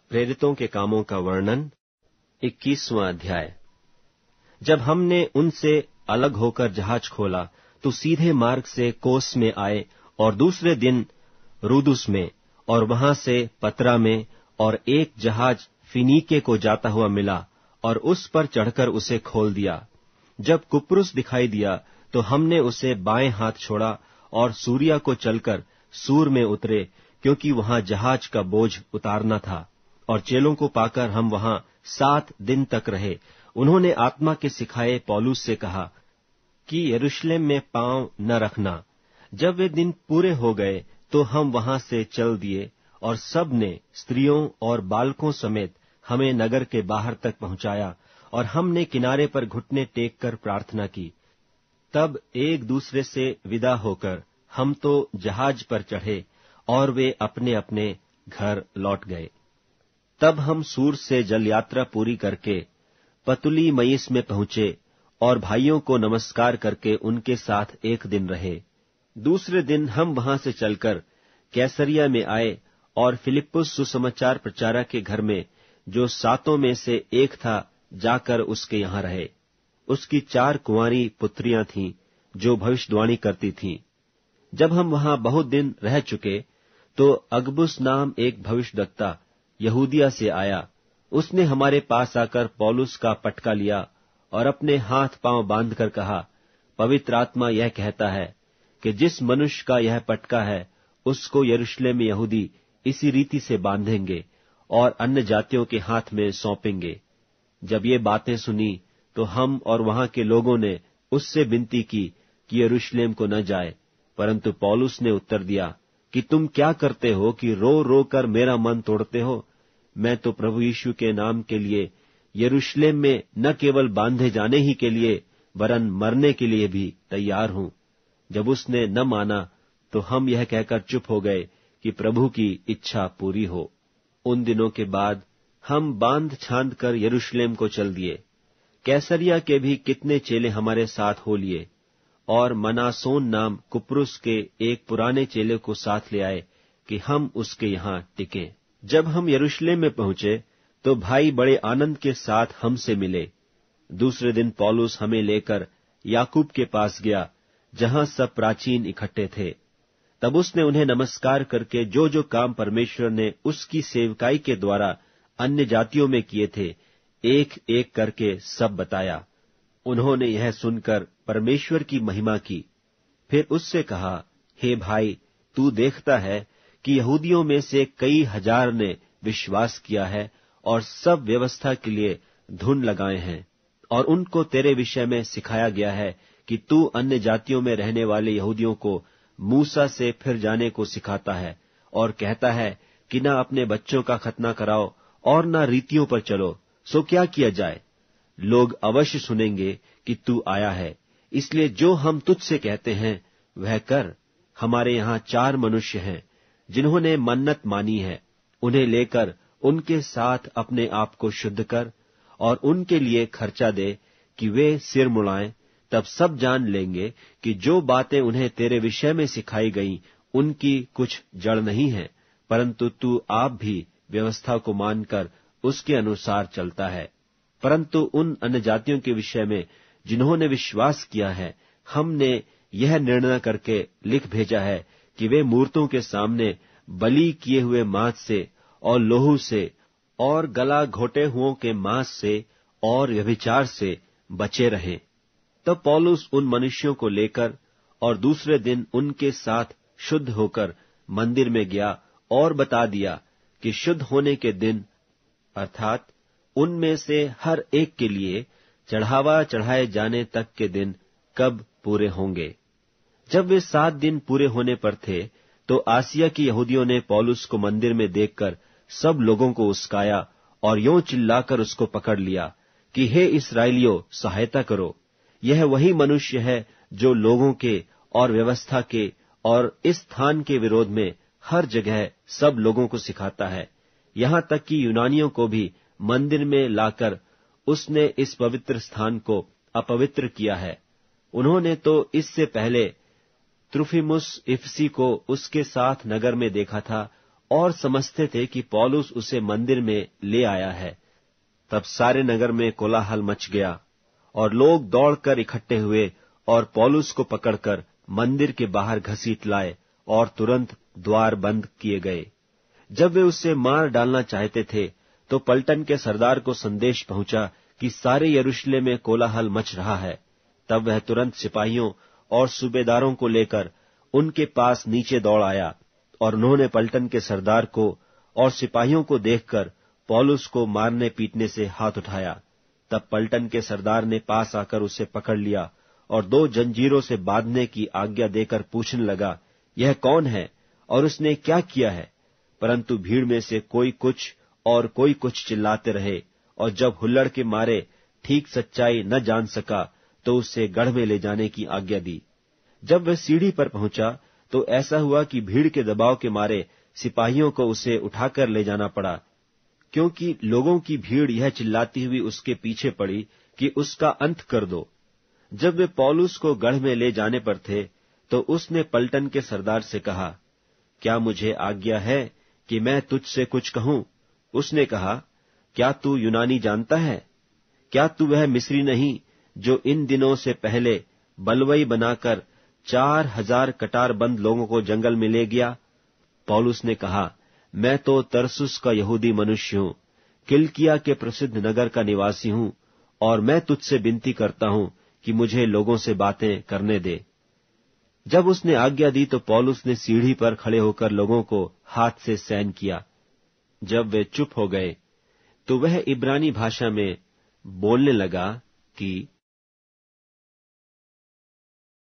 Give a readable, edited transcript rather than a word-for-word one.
प्रेरितों के कामों का वर्णन 21वां अध्याय। जब हमने उनसे अलग होकर जहाज खोला तो सीधे मार्ग से कोस में आए और दूसरे दिन रूदुस में और वहां से पतरा में, और एक जहाज फिनीके को जाता हुआ मिला और उस पर चढ़कर उसे खोल दिया। जब कुप्रुस दिखाई दिया तो हमने उसे बाएं हाथ छोड़ा और सूरिया को चलकर सूर में उतरे, क्योंकि वहां जहाज का बोझ उतारना था। और चेलों को पाकर हम वहां 7 दिन तक रहे। उन्होंने आत्मा के सिखाए पौलुस से कहा कि यरूशलेम में पांव न रखना। जब वे दिन पूरे हो गए तो हम वहां से चल दिए, और सब ने स्त्रियों और बालकों समेत हमें नगर के बाहर तक पहुंचाया, और हमने किनारे पर घुटने टेक कर प्रार्थना की। तब एक दूसरे से विदा होकर हम तो जहाज पर चढ़े और वे अपने अपने घर लौट गए। तब हम सूर से जल यात्रा पूरी करके पतुली मयीस में पहुंचे और भाइयों को नमस्कार करके उनके साथ एक दिन रहे। दूसरे दिन हम वहां से चलकर कैसरिया में आए और फिलिप्पुस सुसमाचार प्रचारक के घर में, जो 7 में से एक था, जाकर उसके यहां रहे। उसकी 4 कुंवारी पुत्रियां थीं जो भविष्यवाणी करती थीं। जब हम वहां बहुत दिन रह चुके तो अगबुस नाम एक भविष्यद्वक्ता यहूदिया से आया। उसने हमारे पास आकर पौलुस का पटका लिया और अपने हाथ पांव बांधकर कहा, पवित्र आत्मा यह कहता है कि जिस मनुष्य का यह पटका है उसको यरूशलेम में यहूदी इसी रीति से बांधेंगे और अन्य जातियों के हाथ में सौंपेंगे। जब ये बातें सुनी तो हम और वहां के लोगों ने उससे विनती की कि यरूशलेम को न जाए, परंतु पौलुस ने उत्तर दिया कि तुम क्या करते हो कि रो रो कर मेरा मन तोड़ते हो। मैं तो प्रभु यीशु के नाम के लिए यरूशलेम में न केवल बांधे जाने ही के लिए वरन मरने के लिए भी तैयार हूं। जब उसने न माना तो हम यह कहकर चुप हो गए कि प्रभु की इच्छा पूरी हो। उन दिनों के बाद हम बांध छांद कर यरूशलेम को चल दिए। कैसरिया के भी कितने चेले हमारे साथ हो लिए, और मनासोन नाम कुप्रुस के एक पुराने चेले को साथ ले आए कि हम उसके यहां टिकें। जब हम यरूशलेम में पहुंचे तो भाई बड़े आनंद के साथ हमसे मिले। दूसरे दिन पौलुस हमें लेकर याकूब के पास गया, जहां सब प्राचीन इकट्ठे थे। तब उसने उन्हें नमस्कार करके जो जो काम परमेश्वर ने उसकी सेवकाई के द्वारा अन्य जातियों में किए थे, एक एक करके सब बताया। उन्होंने यह सुनकर परमेश्वर की महिमा की। फिर उससे कहा, हे भाई, तू देखता है कि यहूदियों में से कई हजार ने विश्वास किया है और सब व्यवस्था के लिए धुन लगाए हैं, और उनको तेरे विषय में सिखाया गया है कि तू अन्य जातियों में रहने वाले यहूदियों को मूसा से फिर जाने को सिखाता है, और कहता है कि न अपने बच्चों का खतना कराओ और न रीतियों पर चलो। सो क्या किया जाए? लोग अवश्य सुनेंगे कि तू आया है, इसलिए जो हम तुझसे कहते हैं वह कर। हमारे यहाँ 4 मनुष्य हैं जिन्होंने मन्नत मानी है। उन्हें लेकर उनके साथ अपने आप को शुद्ध कर और उनके लिए खर्चा दे कि वे सिर मुड़ाएं। तब सब जान लेंगे कि जो बातें उन्हें तेरे विषय में सिखाई गईं उनकी कुछ जड़ नहीं है, परंतु तू आप भी व्यवस्था को मानकर उसके अनुसार चलता है। परंतु उन अन्य जातियों के विषय में जिन्होंने विश्वास किया है, हमने यह निर्णय करके लिख भेजा है कि वे मूर्तों के सामने बलि किए हुए मांस से और लोहू से और गला घोटे हुओं के मांस से और व्यभिचार से बचे रहें। तब पौलुस उन मनुष्यों को लेकर और दूसरे दिन उनके साथ शुद्ध होकर मंदिर में गया और बता दिया कि शुद्ध होने के दिन, अर्थात उनमें से हर एक के लिए चढ़ावा चढ़ाए जाने तक के दिन कब पूरे होंगे। जब वे 7 दिन पूरे होने पर थे तो आसिया की यहूदियों ने पौलुस को मंदिर में देखकर सब लोगों को उस्काया और यों चिल्लाकर उसको पकड़ लिया कि हे इस्राएलियों, सहायता करो। यह वही मनुष्य है जो लोगों के और व्यवस्था के और इस स्थान के विरोध में हर जगह सब लोगों को सिखाता है, यहां तक कि यूनानियों को भी मंदिर में लाकर उसने इस पवित्र स्थान को अपवित्र किया है। उन्होंने तो इससे पहले त्रुफिमुस इफिसी को उसके साथ नगर में देखा था और समझते थे कि पौलुस उसे मंदिर में ले आया है। तब सारे नगर में कोलाहल मच गया और लोग दौड़कर इकट्ठे हुए और पौलुस को पकड़कर मंदिर के बाहर घसीट लाए और तुरंत द्वार बंद किए गए। जब वे उसे मार डालना चाहते थे तो पलटन के सरदार को संदेश पहुंचा कि सारे यरूशलेम में कोलाहल मच रहा है। तब वह तुरंत सिपाहियों और सूबेदारों को लेकर उनके पास नीचे दौड़ आया और उन्होंने पलटन के सरदार को और सिपाहियों को देखकर पौलुस को मारने पीटने से हाथ उठाया। तब पलटन के सरदार ने पास आकर उसे पकड़ लिया और 2 जंजीरों से बांधने की आज्ञा देकर पूछने लगा, यह कौन है और उसने क्या किया है? परंतु भीड़ में से कोई कुछ और कोई कुछ चिल्लाते रहे, और जब हुल्लड़ के मारे ठीक सच्चाई न जान सका तो उसे गढ़ में ले जाने की आज्ञा दी। जब वह सीढ़ी पर पहुंचा तो ऐसा हुआ कि भीड़ के दबाव के मारे सिपाहियों को उसे उठाकर ले जाना पड़ा, क्योंकि लोगों की भीड़ यह चिल्लाती हुई उसके पीछे पड़ी कि उसका अंत कर दो। जब वे पौलुस को गढ़ में ले जाने पर थे तो उसने पलटन के सरदार से कहा, क्या मुझे आज्ञा है कि मैं तुझसे कुछ कहूं? उसने कहा, क्या तू यूनानी जानता है? क्या तू वह मिस्री नहीं जो इन दिनों से पहले बलवई बनाकर 4000 कटारबंद लोगों को जंगल में ले गया? पौलुस ने कहा, मैं तो तरसुस का यहूदी मनुष्य हूं, किलिकिया के प्रसिद्ध नगर का निवासी हूं, और मैं तुझसे विनती करता हूं कि मुझे लोगों से बातें करने दे। जब उसने आज्ञा दी तो पौलुस ने सीढ़ी पर खड़े होकर लोगों को हाथ से सैन किया। जब वे चुप हो गए तो वह इब्रानी भाषा में बोलने लगा कि